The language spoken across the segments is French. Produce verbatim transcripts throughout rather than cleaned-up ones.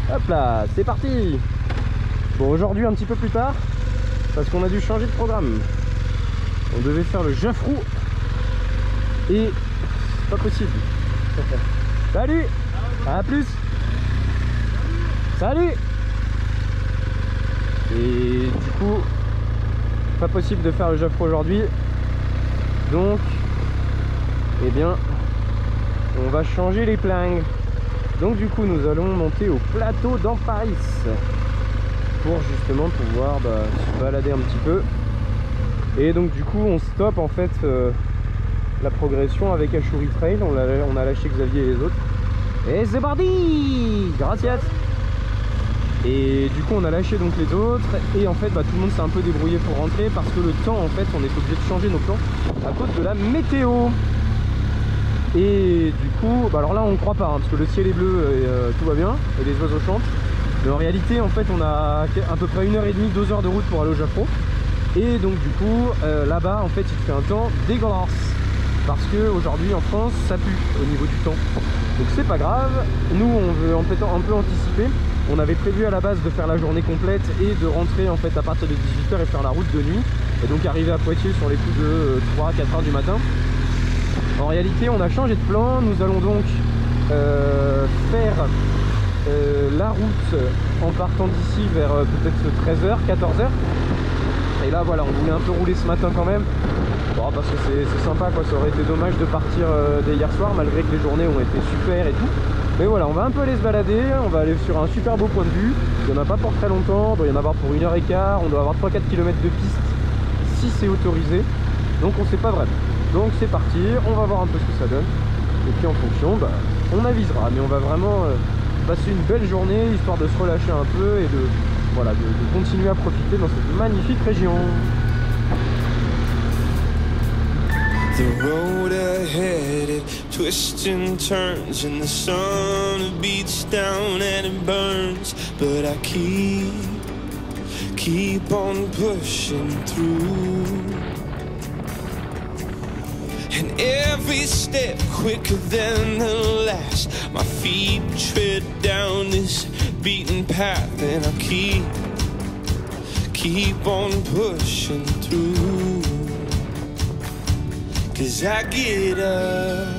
Hop là, c'est parti. Bon, aujourd'hui un petit peu plus tard, parce qu'on a dû changer de programme. On devait faire le Jaffrou et c'est pas possible. Salut, à plus. Salut. Et du coup, pas possible de faire le Jaffrou aujourd'hui. Donc, eh bien, on va changer les plans. Donc du coup, nous allons monter au plateau d'Emparis pour justement pouvoir bah, se balader un petit peu. Et donc du coup, on stoppe en fait euh, la progression avec Ashuri Trail. On a, on a lâché Xavier et les autres. Et c'est parti! Gracias! Et du coup, on a lâché donc les autres. Et en fait, bah, tout le monde s'est un peu débrouillé pour rentrer parce que le temps, en fait, on est obligé de changer nos plans à cause de la météo. Et du coup, bah alors là on ne croit pas hein, parce que le ciel est bleu et euh, tout va bien et les oiseaux chantent. Mais en réalité en fait on a à peu près une heure et demie, deux heures de route pour aller au Jaffrou. Et donc du coup euh, là-bas en fait il fait un temps dégueulasse. Parce que aujourd'hui en France ça pue au niveau du temps. Donc c'est pas grave, nous on veut en fait un peu anticiper. On avait prévu à la base de faire la journée complète et de rentrer en fait à partir de dix-huit heures et faire la route de nuit. Et donc arriver à Poitiers sur les coups de trois à quatre heures du matin. En réalité on a changé de plan, nous allons donc euh, faire euh, la route en partant d'ici vers euh, peut-être treize heures, quatorze heures. Et là voilà, on voulait un peu rouler ce matin quand même, bon, parce que c'est sympa quoi, ça aurait été dommage de partir euh, dès hier soir malgré que les journées ont été super et tout. Mais voilà, on va un peu aller se balader, on va aller sur un super beau point de vue, il n'y en a pas pour très longtemps, il doit y en avoir pour une heure et quart, on doit avoir trois à quatre kilomètres de piste si c'est autorisé, donc on sait pas vraiment. Donc c'est parti, on va voir un peu ce que ça donne. Et puis en fonction, bah, on avisera. Mais on va vraiment euh, passer une belle journée, histoire de se relâcher un peu et de, voilà, de, de continuer à profiter dans cette magnifique région. The road ahead, it twists and turns and the sun beats down and it burns. But I keep, keep on pushing through. And every step quicker than the last, my feet tread down this beaten path. And I keep, keep on pushing through. Cause I get up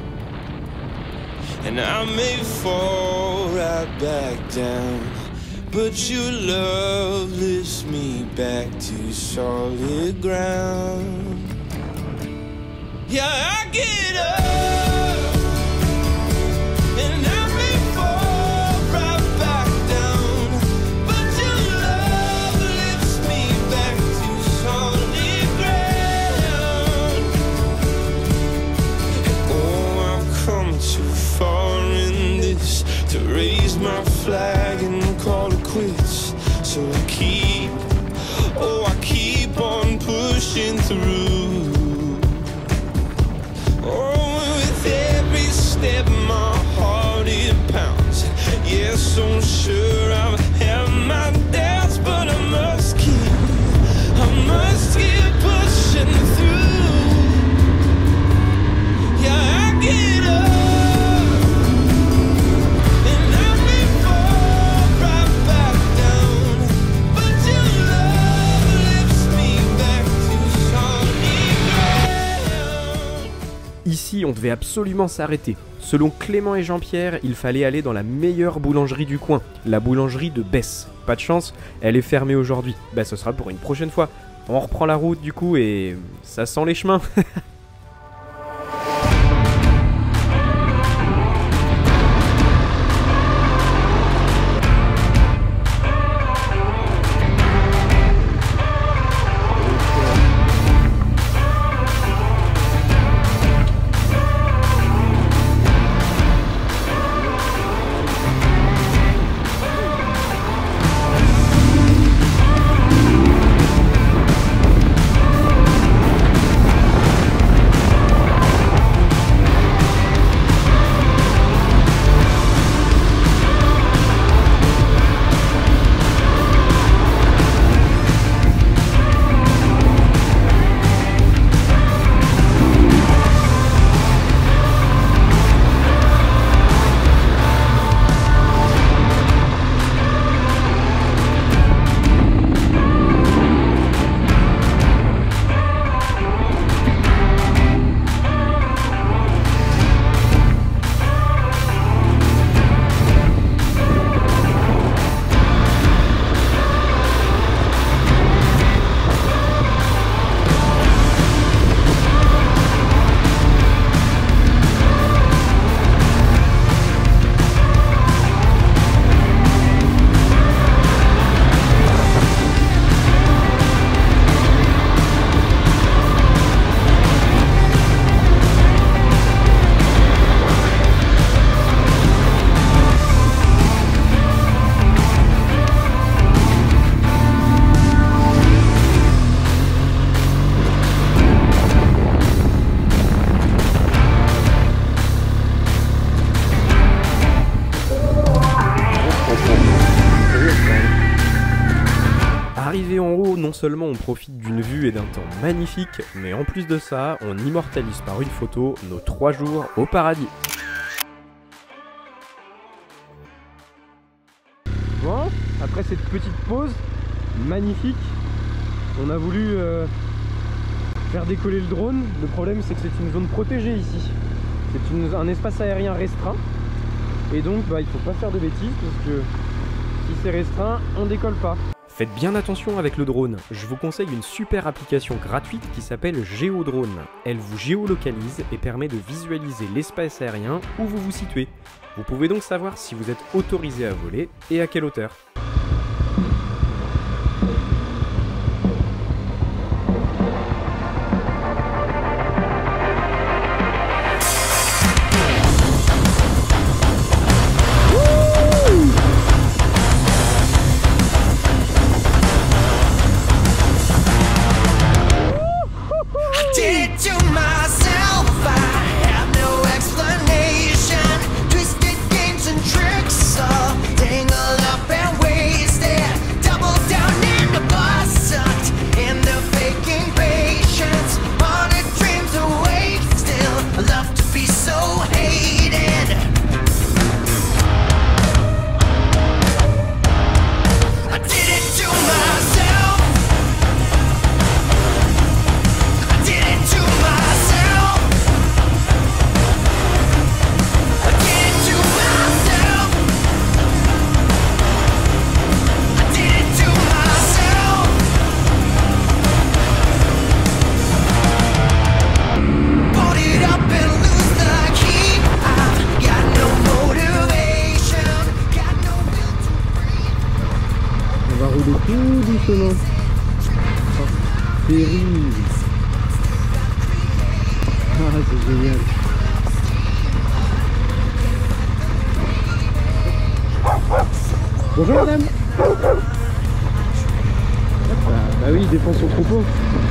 and I may fall right back down, but your love lifts me back to solid ground. Yeah, I get up and I may fall right back down, but your love lifts me back to solid ground. And oh, I've come too far in this to raise my flag and call it quits. So I keep, oh, I keep on pushing through. Step, my heart it pounds. Yes, I'm sure I've had my doubts, but I must keep, I must keep pushing through. Yeah, I get up and I may fall right back down, but your love lifts me back to solid ground. Ici, on devait absolument s'arrêter. Selon Clément et Jean-Pierre, il fallait aller dans la meilleure boulangerie du coin, la boulangerie de Besse. Pas de chance, elle est fermée aujourd'hui. Bah ce sera pour une prochaine fois. On reprend la route du coup et ça sent les chemins. non seulement on profite d'une vue et d'un temps magnifique, mais en plus de ça, on immortalise par une photo nos trois jours au paradis. Bon, après cette petite pause magnifique, on a voulu euh, faire décoller le drone. Le problème c'est que c'est une zone protégée ici. C'est une, un espace aérien restreint. Et donc bah, il faut pas faire de bêtises parce que si c'est restreint, on décolle pas. Faites bien attention avec le drone, je vous conseille une super application gratuite qui s'appelle GeoDrone. Elle vous géolocalise et permet de visualiser l'espace aérien où vous vous situez. Vous pouvez donc savoir si vous êtes autorisé à voler et à quelle hauteur. Tout doucement. Oh, terrible. Ah, c'est génial. Bonjour madame. Bah, bah oui, il défend son troupeau.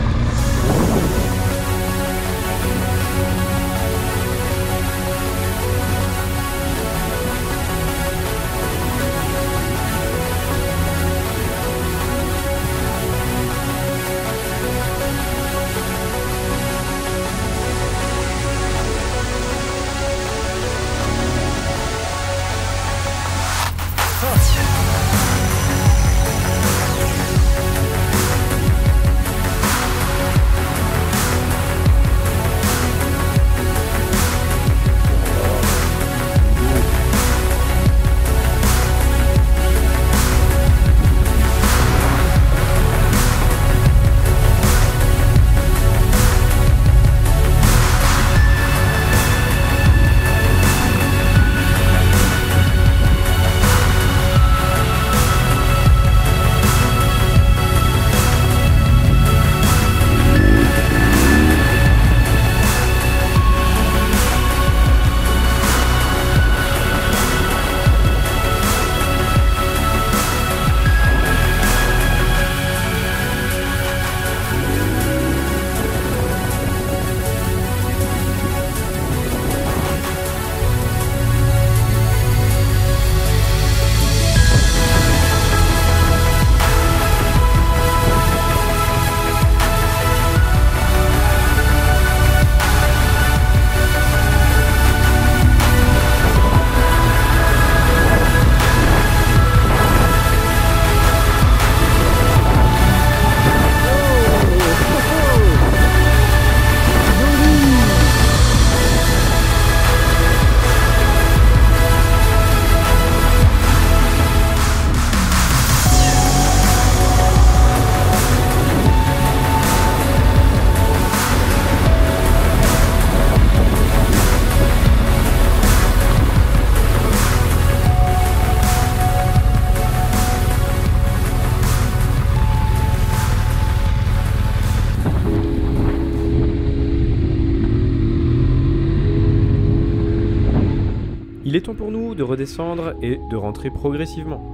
Il est temps pour nous de redescendre et de rentrer progressivement.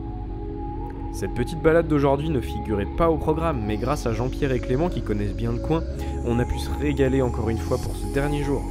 Cette petite balade d'aujourd'hui ne figurait pas au programme, mais grâce à Jean-Pierre et Clément qui connaissent bien le coin, on a pu se régaler encore une fois pour ce dernier jour.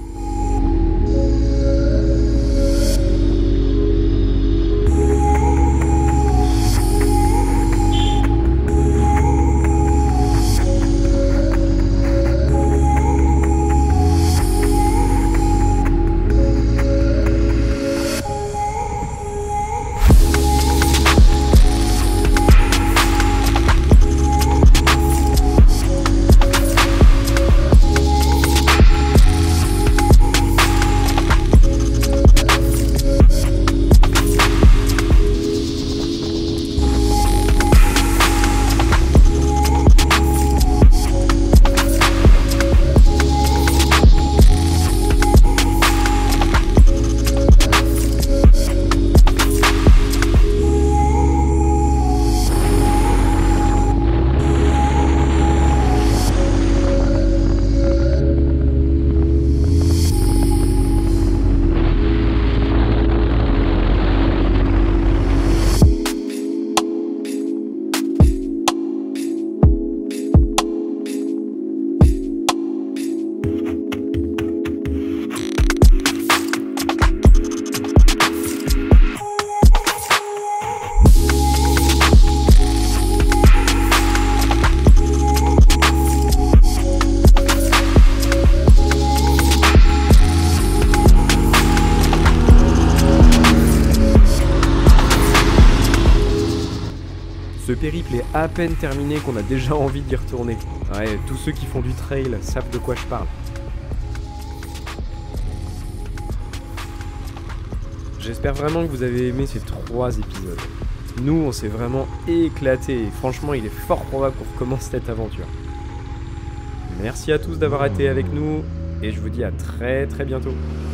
Le périple est à peine terminé qu'on a déjà envie d'y retourner. Ouais, tous ceux qui font du trail savent de quoi je parle. J'espère vraiment que vous avez aimé ces trois épisodes. Nous, on s'est vraiment éclaté et franchement, il est fort probable qu'on recommence cette aventure. Merci à tous d'avoir été avec nous et je vous dis à très très bientôt.